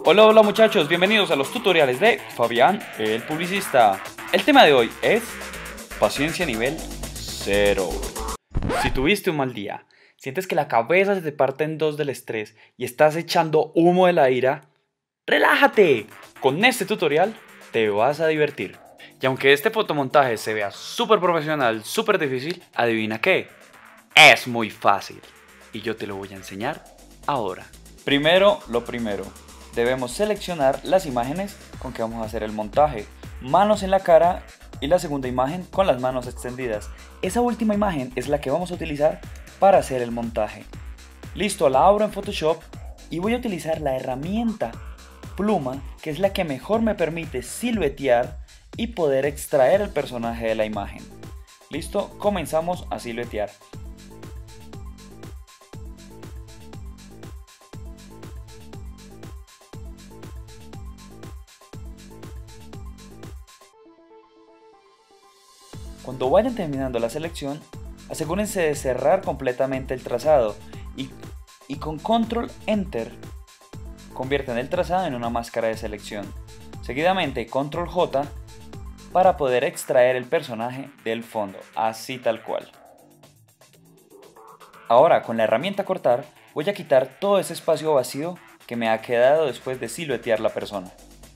Hola, hola muchachos, bienvenidos a los tutoriales de Fabián, el publicista. El tema de hoy es paciencia nivel 0. Si tuviste un mal día, sientes que la cabeza se te parte en dos del estrés y estás echando humo de la ira, ¡relájate! Con este tutorial te vas a divertir. Y aunque este fotomontaje se vea súper profesional, súper difícil, adivina qué, es muy fácil. Y yo te lo voy a enseñar ahora. Primero, lo primero. Debemos seleccionar las imágenes con que vamos a hacer el montaje. Manos en la cara y la segunda imagen con las manos extendidas. Esa última imagen es la que vamos a utilizar para hacer el montaje. Listo, la abro en Photoshop y voy a utilizar la herramienta pluma, que es la que mejor me permite siluetear y poder extraer el personaje de la imagen. Listo, comenzamos a siluetear. Cuando vayan terminando la selección, asegúrense de cerrar completamente el trazado y con Control Enter convierten el trazado en una máscara de selección. Seguidamente Control J para poder extraer el personaje del fondo, así tal cual. Ahora con la herramienta cortar voy a quitar todo ese espacio vacío que me ha quedado después de siluetear la persona.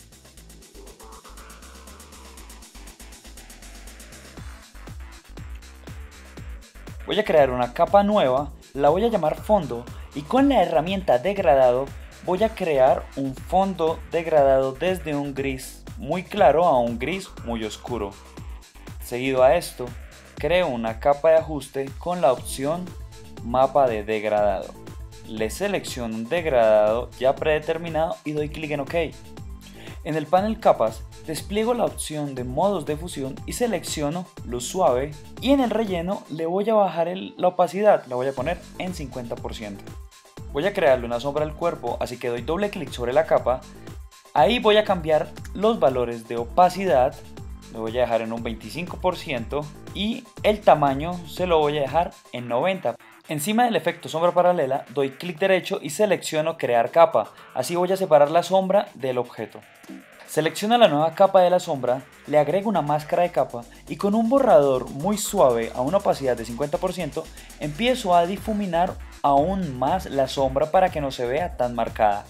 Voy a crear una capa nueva, la voy a llamar fondo y con la herramienta degradado voy a crear un fondo degradado desde un gris muy claro a un gris muy oscuro. Seguido a esto, creo una capa de ajuste con la opción mapa de degradado. Le selecciono un degradado ya predeterminado y doy clic en OK. En el panel capas despliego la opción de modos de fusión y selecciono luz suave y en el relleno le voy a bajar la opacidad, la voy a poner en 50%. Voy a crearle una sombra al cuerpo, así que doy doble clic sobre la capa. Ahí voy a cambiar los valores de opacidad, lo voy a dejar en un 25% y el tamaño se lo voy a dejar en 90%. Encima del efecto sombra paralela doy clic derecho y selecciono crear capa, así voy a separar la sombra del objeto. Selecciono la nueva capa de la sombra, le agrego una máscara de capa y con un borrador muy suave a una opacidad de 50% empiezo a difuminar aún más la sombra para que no se vea tan marcada.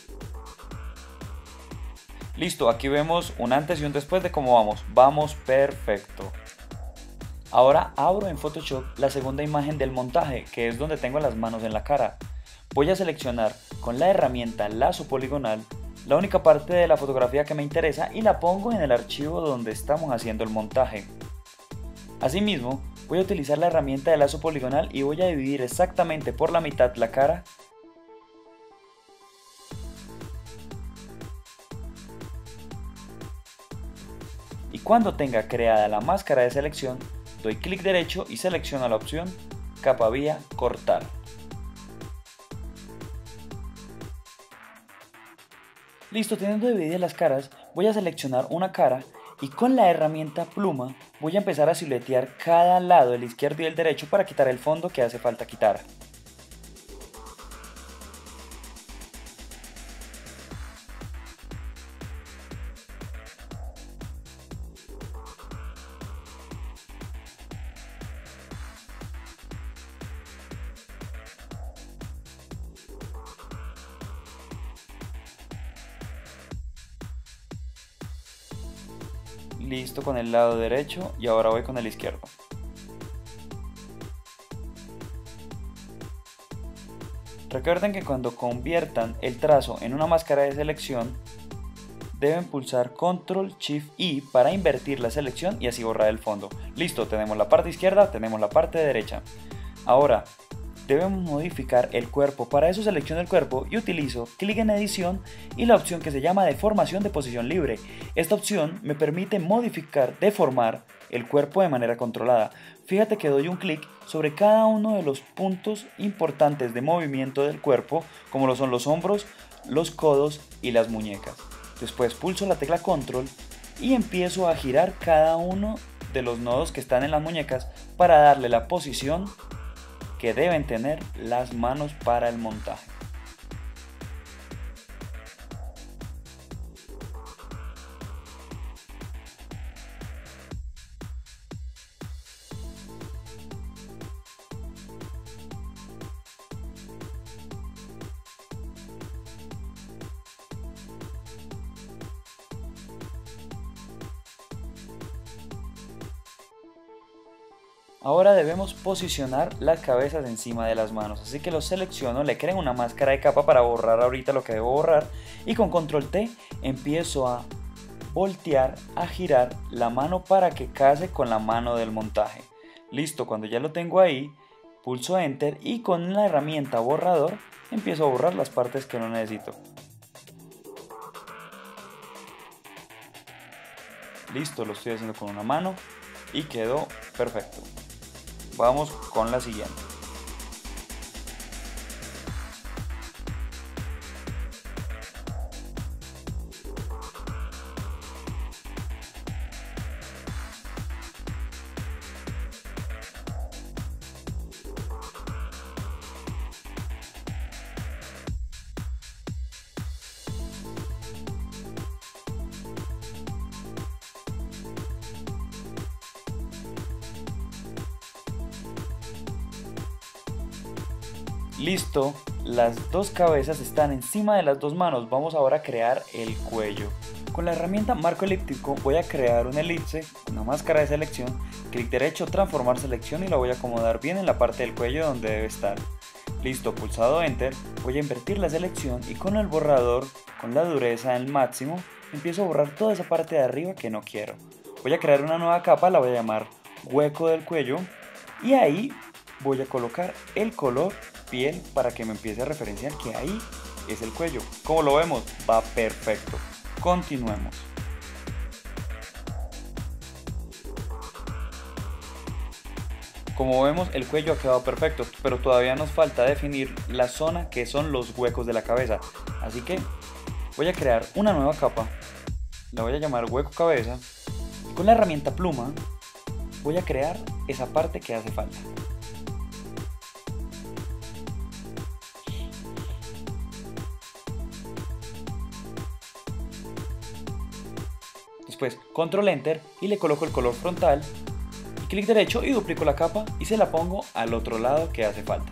Listo, aquí vemos un antes y un después de cómo vamos. Vamos perfecto. Ahora abro en Photoshop la segunda imagen del montaje, que es donde tengo las manos en la cara. Voy a seleccionar con la herramienta lazo poligonal la única parte de la fotografía que me interesa y la pongo en el archivo donde estamos haciendo el montaje. Asimismo, voy a utilizar la herramienta de lazo poligonal y voy a dividir exactamente por la mitad la cara. Y cuando tenga creada la máscara de selección, doy clic derecho y selecciono la opción capa vía cortar. Listo, teniendo divididas las caras, voy a seleccionar una cara y con la herramienta pluma voy a empezar a siluetear cada lado, el izquierdo y el derecho, para quitar el fondo que hace falta quitar. Listo con el lado derecho y ahora voy con el izquierdo. Recuerden que cuando conviertan el trazo en una máscara de selección, deben pulsar Control Shift I para invertir la selección y así borrar el fondo. Listo, tenemos la parte izquierda, tenemos la parte derecha. Ahora, debemos modificar el cuerpo. Para eso selecciono el cuerpo y utilizo clic en edición y la opción que se llama deformación de posición libre. Esta opción me permite modificar, deformar el cuerpo de manera controlada. Fíjate que doy un clic sobre cada uno de los puntos importantes de movimiento del cuerpo, como lo son los hombros, los codos y las muñecas. Después pulso la tecla control y empiezo a girar cada uno de los nodos que están en las muñecas para darle la posición que deben tener las manos para el montaje. Ahora debemos posicionar las cabezas encima de las manos, así que los selecciono, le creo una máscara de capa para borrar ahorita lo que debo borrar y con control T empiezo a voltear, a girar la mano para que case con la mano del montaje. Listo, cuando ya lo tengo ahí, pulso Enter y con la herramienta borrador empiezo a borrar las partes que no necesito. Listo, lo estoy haciendo con una mano y quedó perfecto. Vamos con la siguiente. Listo, las dos cabezas están encima de las dos manos. Vamos ahora a crear el cuello. Con la herramienta marco elíptico voy a crear una elipse, una máscara de selección, clic derecho, transformar selección y la voy a acomodar bien en la parte del cuello donde debe estar. Listo, pulsado Enter, voy a invertir la selección y con el borrador, con la dureza al máximo, empiezo a borrar toda esa parte de arriba que no quiero. Voy a crear una nueva capa, la voy a llamar hueco del cuello y ahí voy a colocar el color piel para que me empiece a referenciar que ahí es el cuello. Como lo vemos, va perfecto. Continuemos. Como vemos, el cuello ha quedado perfecto, pero todavía nos falta definir la zona que son los huecos de la cabeza. Así que voy a crear una nueva capa, la voy a llamar hueco cabeza, y con la herramienta pluma voy a crear esa parte que hace falta. Después control enter y le coloco el color frontal y clic derecho y duplico la capa y se la pongo al otro lado que hace falta.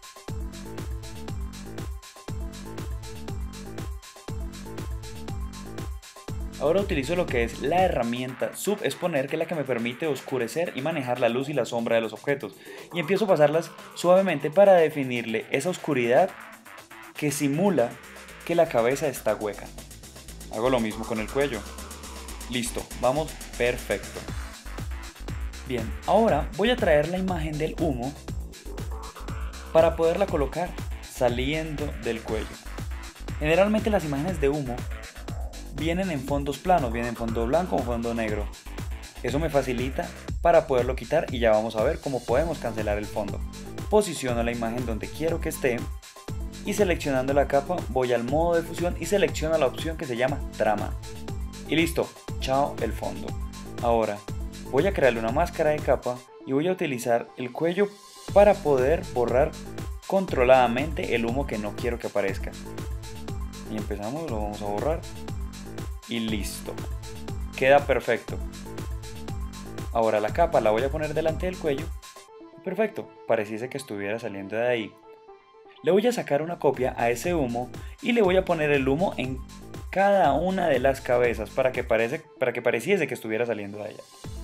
Ahora utilizo lo que es la herramienta subexponer, que es la que me permite oscurecer y manejar la luz y la sombra de los objetos, y empiezo a pasarlas suavemente para definirle esa oscuridad que simula que la cabeza está hueca. Hago lo mismo con el cuello. Listo, vamos perfecto. Bien, ahora voy a traer la imagen del humo para poderla colocar saliendo del cuello. Generalmente las imágenes de humo vienen en fondos planos, vienen en fondo blanco o fondo negro. Eso me facilita para poderlo quitar y ya vamos a ver cómo podemos cancelar el fondo. Posiciono la imagen donde quiero que esté y seleccionando la capa voy al modo de fusión y selecciono la opción que se llama trama. Y listo, chao el fondo. Ahora voy a crearle una máscara de capa y voy a utilizar el cuello para poder borrar controladamente el humo que no quiero que aparezca. Y empezamos, lo vamos a borrar y listo. Queda perfecto. Ahora la capa la voy a poner delante del cuello. Perfecto, pareciese que estuviera saliendo de ahí. Le voy a sacar una copia a ese humo y le voy a poner el humo en cada una de las cabezas para que pareciese que estuviera saliendo de allá.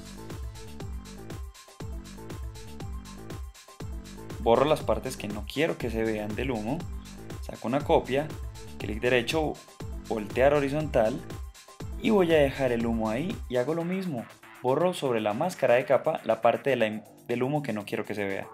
Borro las partes que no quiero que se vean del humo, saco una copia, clic derecho, voltear horizontal y voy a dejar el humo ahí y hago lo mismo. Borro sobre la máscara de capa la parte del humo que no quiero que se vea.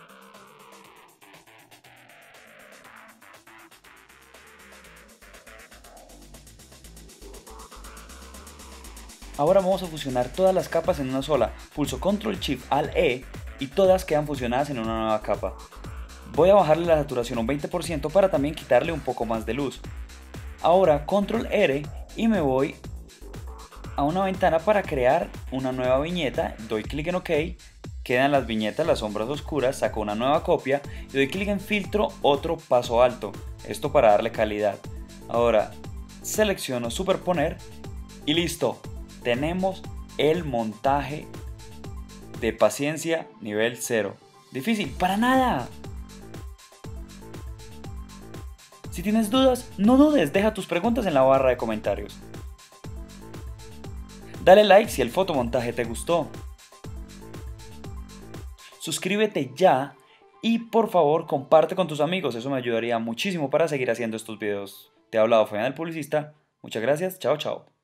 Ahora vamos a fusionar todas las capas en una sola. Pulso Ctrl Shift Alt E y todas quedan fusionadas en una nueva capa. Voy a bajarle la saturación a un 20% para también quitarle un poco más de luz. Ahora Ctrl R y me voy a una ventana para crear una nueva viñeta. Doy clic en OK, quedan las viñetas, las sombras oscuras, saco una nueva copia y doy clic en filtro, otro paso alto. Esto para darle calidad. Ahora selecciono superponer y listo. Tenemos el montaje de paciencia nivel 0. Difícil, para nada. Si tienes dudas, no dudes, deja tus preguntas en la barra de comentarios. Dale like si el fotomontaje te gustó. suscríbete ya y por favor comparte con tus amigos, eso me ayudaría muchísimo para seguir haciendo estos videos. Te ha hablado Fabián el Publicista, muchas gracias, chao chao.